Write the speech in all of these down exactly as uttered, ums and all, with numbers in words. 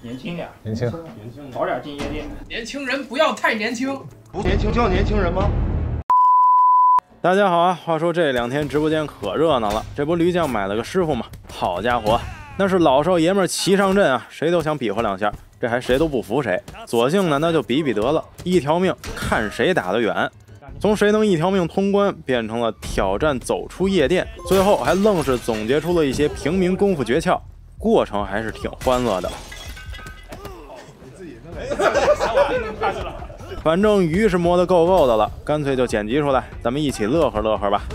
年轻点， 年轻， 年轻，早点进夜店。 年轻人不要太年轻， 不年轻叫年轻人吗？ 大家好啊！话说这两天直播间可热闹了，这不驴酱买了个师傅吗？好家伙，那是老少爷们齐上阵啊，谁都想比划两下，这还谁都不服谁，索性呢那就比比得了，一条命看谁打得远。从谁能一条命通关变成了挑战走出夜店，最后还愣是总结出了一些平民功夫诀窍，过程还是挺欢乐的。反正鱼是摸得够够的了，干脆就剪辑出来，咱们一起乐呵乐呵吧。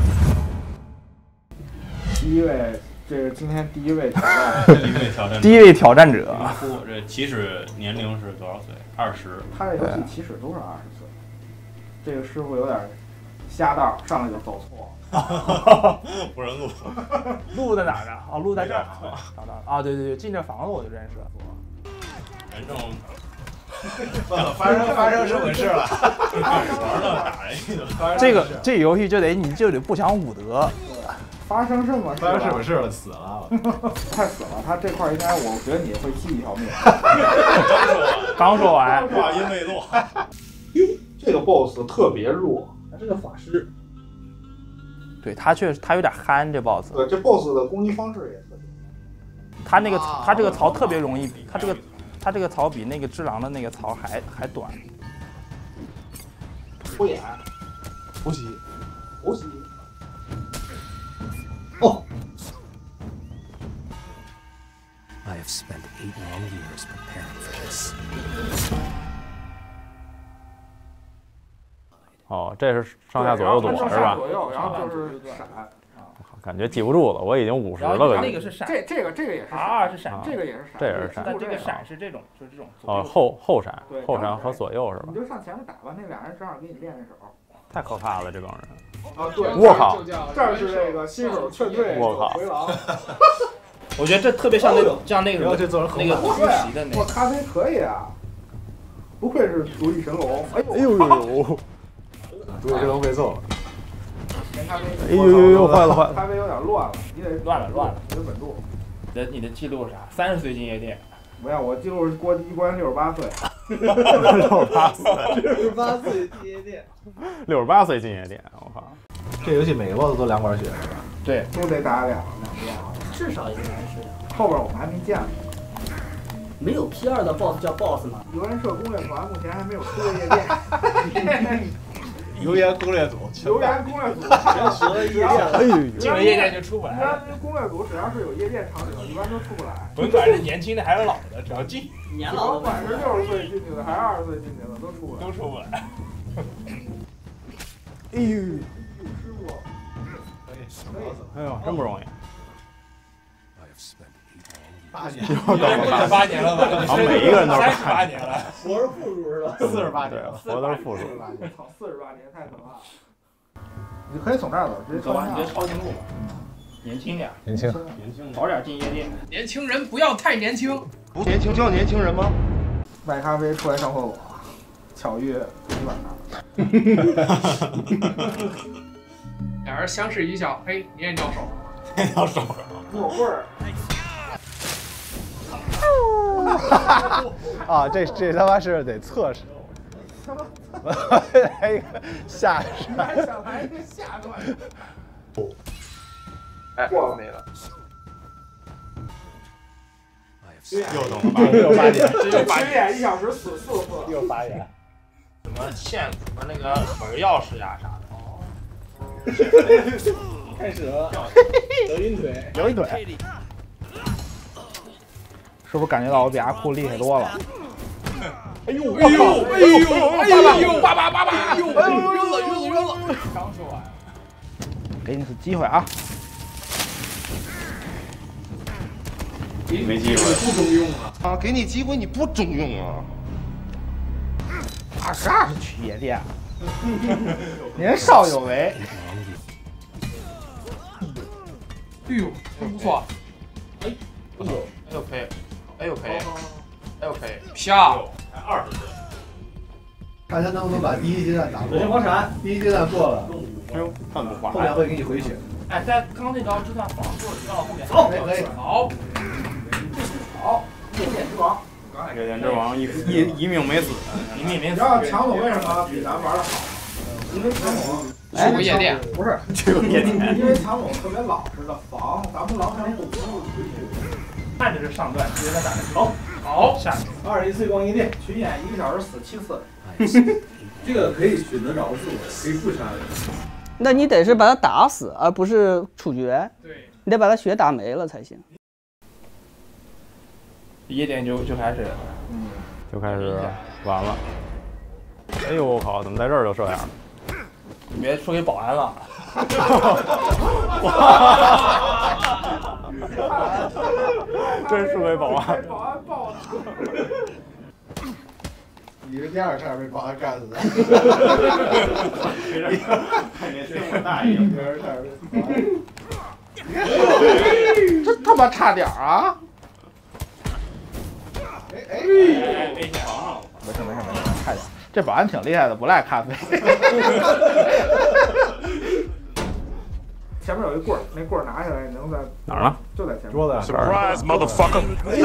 第一位，这个今天第一位挑战， 第一位挑战， 第一位挑战者。 这起始年龄是多少岁？二十。 他这游戏起始都是二十岁。这个师傅有点瞎道，上来就走错。 不认路。 路在哪儿呢？哦，路在这儿。找到了。啊，对对对，进这房子我就认识了。 人正。 发生发生什么事了？ 玩了打人一顿。 这个这个游戏就得你就得不讲武德。 发生什么事？ 发生什么事了？死了！ 快死了！他这块应该，我觉得你会记一条命。 刚说完， 话音未落。 这个 boss 特别弱，他是个法师。 对他确实他有点憨，这 boss。 对，这 boss 的攻击方式也特别。 他那个他这个槽特别容易比，他这个。他这个槽比那个只狼的那个槽还还短。 敷衍， 呼吸， 呼吸。 哦。 I have spent eight long years preparing for this. 哦，这是上下左右躲是吧？ 左右，然后就是闪。 感觉记不住了，我已经五十了。 那个是闪， 这这个这个也是啊，是闪， 这个也是闪， 这也是闪。 但这个闪是这种，就是这种。 哦，后后闪，后闪和左右是吧？ 你就上前面打吧，那俩人正好给你练练手。 太可怕了，这帮人。 啊，对， 我靠， 这儿是这个新手劝退， 我靠， 回廊。 我觉得这特别像那种像那个这做人那个突袭的那。 哇，咖啡可以啊，不愧是独立神龙。哎呦呦呦！ 独立神龙被揍了。 哎呦呦呦！坏了坏了！ 咖啡有点乱了，你得乱了乱了， 你得稳住。 你的你的记录是啥？三十岁进夜店。 不要，我记录是过第一关六十八岁。 六十八岁。 六十八岁进夜店。 六十八岁进夜店，我靠！ 这游戏每个 boss 都两管血是吧？ 对，都得打两两遍， 至少应该是。 后边我们还没见过。 没有 P 二的 boss 叫 boss 吗？ 游研社攻略团目前还没有出过夜店。 油盐攻略组， 油盐攻略组全学了夜店， 哎呦， 进了夜店就出不来。 一般攻略组只要是有夜店场景，一般都出不来。 甭管是年轻的还是老的，只要进， 年老的， 甭管是六十岁进去的还是二十岁进去的，都出不来， 都出不来。 哎呦， 师傅， 可以， 哎呦，真不容易。 八年， 又八年了吧？ 好，每一个人都是三十八年了， 活是负数是吧？四十八年了， 活都是负数。 操，四十八年太可怕了。你可以从这儿走，直接走吧，你直接抄近路。年轻点， 年轻， 年轻， 早点进夜店。年轻人不要太年轻， 不年轻叫年轻人吗？ 卖咖啡出来上厕所，巧遇基本上。 俩人相视一笑，嘿，你也尿手， 要手， 木棍儿。 啊，这这他妈是得测试。来一个下山，想来一个下段。 哎， 过了没了。 又懂了， 又八年， 这八年一小时死四次， 又八年。 什么线，什么那个门钥匙呀啥的。 开始了，德云腿， 有一腿。 是不是感觉到我比阿库厉害多了？ 哎呦， 哎呦，哎呦，哎呦，叭叭叭叭，哎呦，晕了，晕了，晕了！刚说完，给你次机会啊！ 没机会， 不中用啊！ 啊，给你机会你不中用啊！ 二十二是去夜店，年少有为。哎呦，真不错！哎， 哎呦，哎呦呸，哎呦呸，哎呦呸， 漂！ 才二十岁。 看他能不能把第一阶段打过。黄闪，第一阶段过了， 哎呦，看不滑。 后面会给你回血。 哎，在刚那招就算防住了，知道后面。 好，可以。 好，好， 夜店之王， 夜店之王一一一命没死， 一命没死。 你知道强总为什么比咱玩的好？因为强总去过夜店， 不是去过夜店， 因为强总特别老实的防，咱们老想赌。 看着是上段，直接在打人。好，好，下去。 二十一次逛夜店，巡演一个小时死七次。 这个可以选择饶恕，可以不杀人。 那你得是把他打死，而不是处决。 对， 你得把他血打没了才行。 夜店就就开始， 嗯，就开始完了。哎呦我靠，怎么在这儿就这样？ 你别说给保安了。 真是给保安。 保安爆了。 你是第二下被保安干死的。 太年轻我大爷。 第二下被保安。 这他妈差点啊！ 哎哎， 危险啊！ 没事没事没事，差点。这保安挺厉害的，不赖咖啡。前面有一棍儿，那棍儿拿下来，你能在哪儿呢？ 就在前面。 桌子上。 Surprise, motherfucker！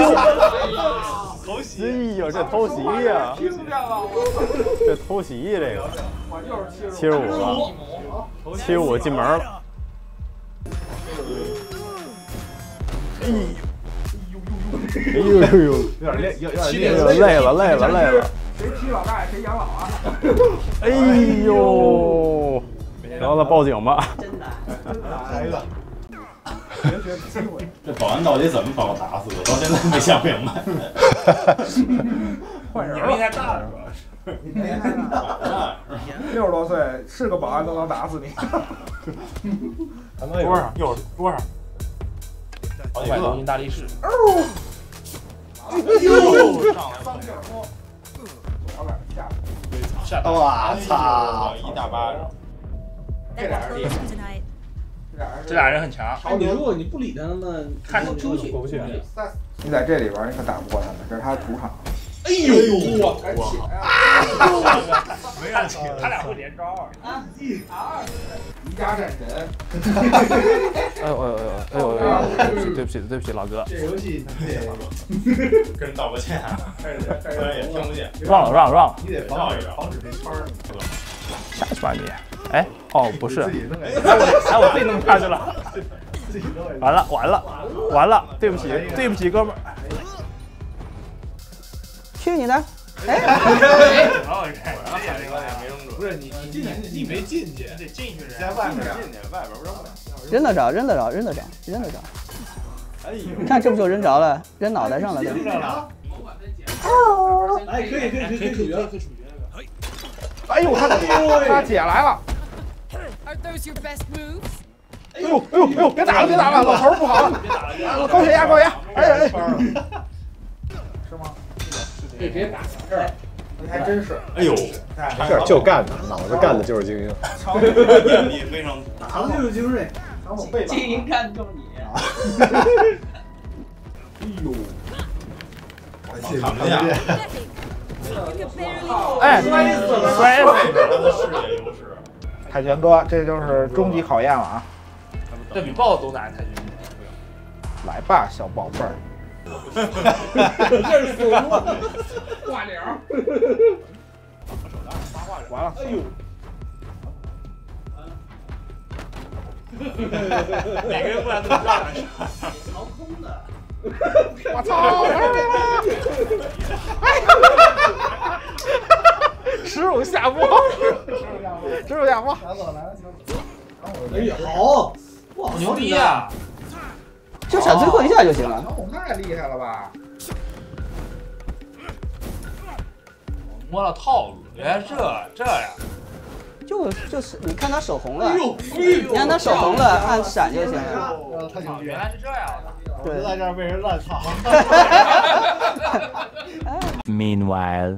偷袭！哎呦，这偷袭呀！ 听见了， 这偷袭这个。 我就是七十五了，七十五进门了。哎呦！哎呦呦呦！ 有点累，有有点累了，累了，累了，累了。 谁踢老大爷谁养老啊！ 哎呦！然后再报警吧。 真难， 来一个。 别学机会。 这保安到底怎么把我打死的？我到现在没想明白。 换人年龄太大了，主要是。 你年龄太大，六十多岁是个保安都能打死你。 桌上又是桌上，好几百多斤大力士。 哎呦！三下坡，左边下边。 下我操！ 一大巴掌。 这俩人厉害， tonight. 这俩人这俩人很强。 哎，你如果你不理他们， 看着出去过不去。 你在这里边你可打不过他们，这是他的主场。 哎呦我赶紧啊！ 没看清，他俩会连招啊！ 宜家战神。 哎呦哎呦哎呦哎呦！对不起对不起老哥， 这游戏跟人道个歉，虽然也听不见。 让了让了让了， 你得防止防止这圈儿。 下去吧你。哎哦不是， 自己弄给哎我哎我自己弄下去了， 自己弄给完了完了完了，对不起对不起哥们儿。 去你的！哎， 不是你你进去你没进去， 得进去在外面进去，外边扔不了。 扔得着，扔得着，扔得着，扔得着。 哎呦！ 你看这不就扔着了，扔脑袋上了。 哎，可以可以可以可以处决了。 哎呦，他他姐来了！ Are those your best moves? 哎呦哎呦哎呦！别打了别打了，老头不好了！高血压高血压！哎哎！是吗？ 别别打这儿， 还真是。 哎呦！ 没事，就干他，脑子干的就是精英。 强总眼力非常大， 强就是精锐。 强总背精英看中你。 哎呦！ 看不见。 You could barely 哎，摔死了！摔死他的视野优势。 泰拳哥，这就是终极考验了啊！ 这比 boss 都难，太绝。 来吧，小宝贝儿。 这是死挂脸。 完了！哎呦！ 每个人过来都是这样的。 掏空的。 我操！哎呀！耻辱下播！耻辱下播！ 强总来了，强总。哎呀，好！哇， 牛逼啊！ 就闪最后一下就行了。 强总太厉害了吧！ 摸了套路，原来这这样。 就就是你看他手红了，你看他手红了，按闪就行了。 太牛逼了！ 原来是这样的。 我就在这儿被人烂草。 Meanwhile，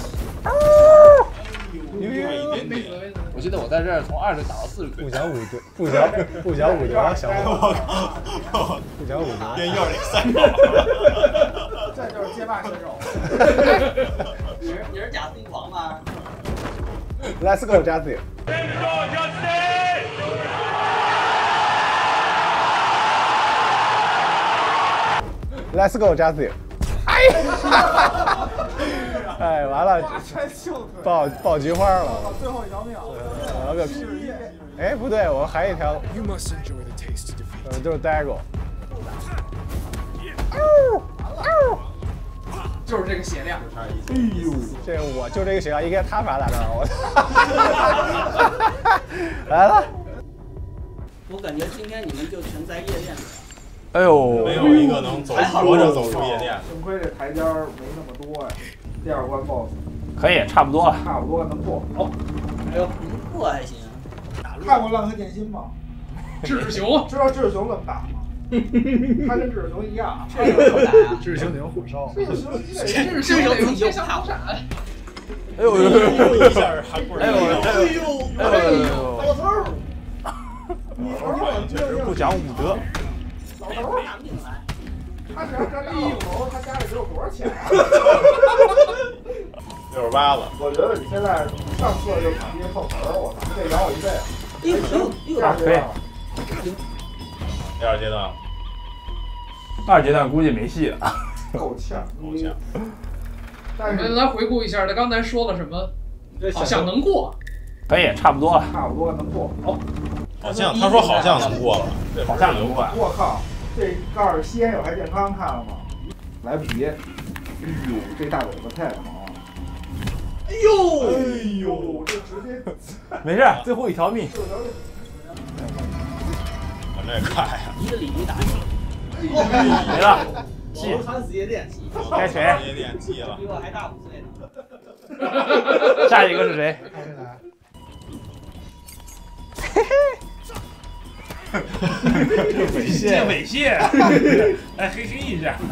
我记得我在这儿从二十打到四十岁。 不讲武德，不讲不讲武德，小伙。不讲武德。 变幺零三手。 这就是街霸选手。 你是你是贾斯汀王吗 Let's go, Justin. Let's go, Justin. 哎呀！ 哎，完了，爆爆菊花了。 最后一条命。 我个屁！哎，不对，我还有一条。呃，就是 Dago。 就是这个血量。 哎呦，这我就这个血量，应该他罚打这儿，我来了。 我感觉今天你们就全在夜店里。 哎呦，没有一个能走活着走出夜店。 幸亏这台阶儿没那么多呀。第二关 boss 可以，差不多了。 差不多能过。好。 哎呦，能过还行。 看过《浪客剑心》吗？ 智雄， 知道智雄怎么打吗？他跟智雄一样。 这个怎么打呀？ 智雄得用火烧。 智雄你得智雄得用天翔跑闪。 哎呦呦呦！一下韩国人。哎呦哎呦哎呦！ 老头儿，你你确实不讲武德。 老头儿，他只要这大老头，他家里得有多少钱啊？ 六十八了。 我觉得你现在上厕就直接碰瓷儿，我操，这养我一辈子。 哎呦哎呦！ 可以。第二阶段。 二阶段估计没戏了。 够呛， 够呛。 我们来回顾一下，他刚才说了什么？好像能过。 可以，差不多了。 差不多能过。好。 好像他说好像能过了，好像能过。 我靠，这告诉吸烟有害健康，看了吗？来不及。哎呦，这大尾巴太疼了。哎呦，哎呦，这直接。 没事，最后一条命。 我这快呀！ 一个鲤鱼打死。 没了。 气。惨死夜店。 该谁？夜店气了。 比我还大五岁呢。 下一个是谁？ 猥亵猥亵，来嘿嘿一下，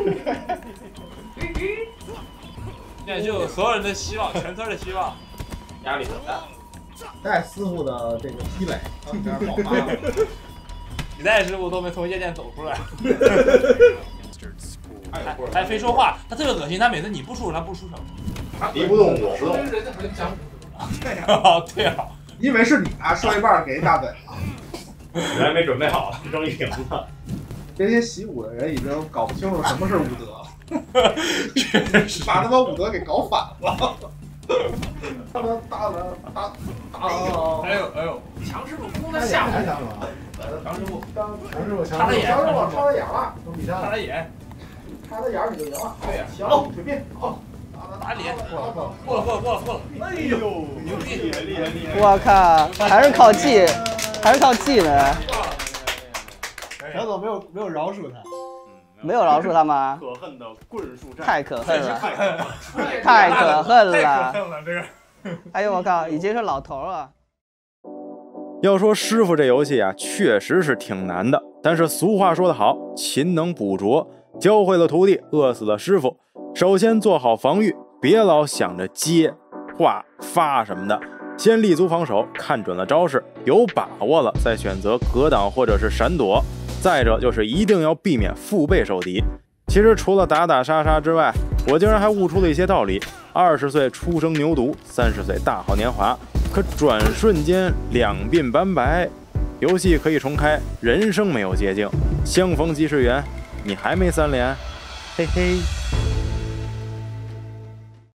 现在就有所有人的希望，全村的希望，压力很大。 戴师傅的这个积累，到你这儿爆发了。 李代师傅都没从夜店走出来，还还非说话，他特别恶心。他每次你不出手，他不出手， 敌不动我不动。 对啊， 因为是你啊，说一半给一大嘴巴。 我还没准备好了，扔一瓶子。 这些习武的人已经搞不清楚什么是武德，把他妈武德给搞反了。他们打的打打， 哎呦哎呦，强师傅攻在下面。 强师傅，强师傅， 插他眼，强师傅插他眼了， 插他眼， 插他眼你就赢了。 对呀， 行，随便，好。 打脸，过了过了过了过了过了！哎呦，牛逼厉害厉害厉害！ 我靠，还是靠技，还是靠技能。 小左没有没有饶恕他， 没有饶恕他吗？ 可恨的棍术战， 太可恨了， 太可恨了， 太可恨了！ 太可恨了这个。 哎呦我靠，已经是老头了。 要说师傅这游戏啊，确实是挺难的。但是俗话说得好，勤能补拙，教会了徒弟，饿死了师傅。首先做好防御，别老想着接、画、发什么的，先立足防守，看准了招式，有把握了再选择格挡或者是闪躲。再者就是一定要避免腹背受敌。其实除了打打杀杀之外，我竟然还悟出了一些道理。二十岁初生牛犊，三十岁大好年华，可转瞬间两鬓斑白。游戏可以重开，人生没有捷径，相逢即是缘。你还没三连，嘿嘿。